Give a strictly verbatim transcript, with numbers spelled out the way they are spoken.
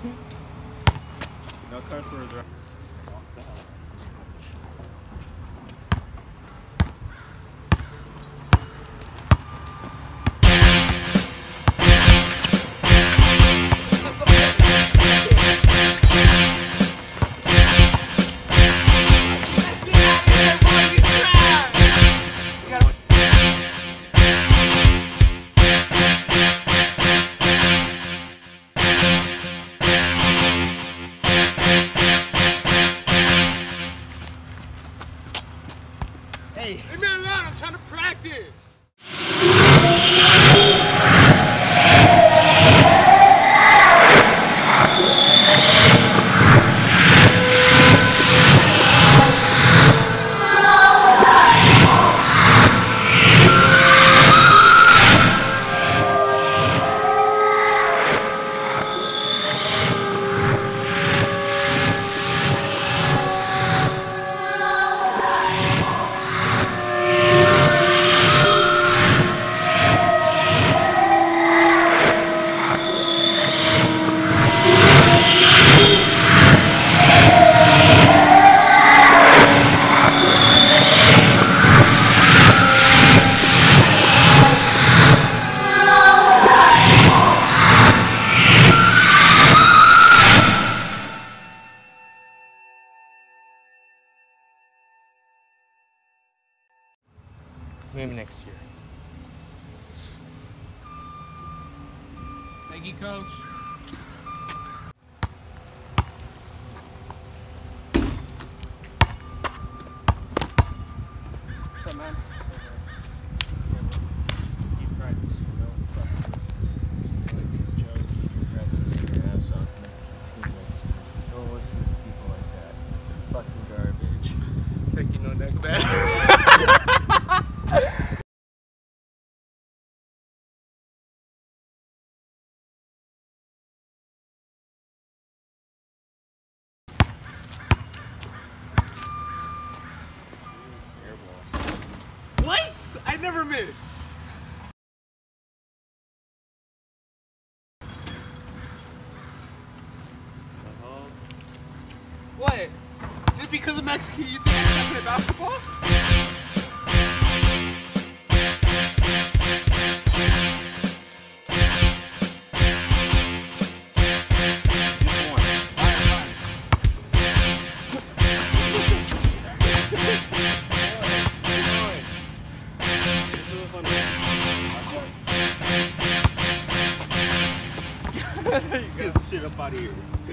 No cuss words, right? Hey. Leave me alone, I'm trying to practice. Maybe next year. Thank you, Coach. What's up, man? Keep practicing, you know. Practice. Like these Joes, keep practicing your ass off, man. Teammates. Don't listen to people like that. They're fucking garbage. Thank you, no neck bad. What? I never miss. Uh-huh. What? Is it because of Mexican you think I'm playing basketball? Get this shit up out of here.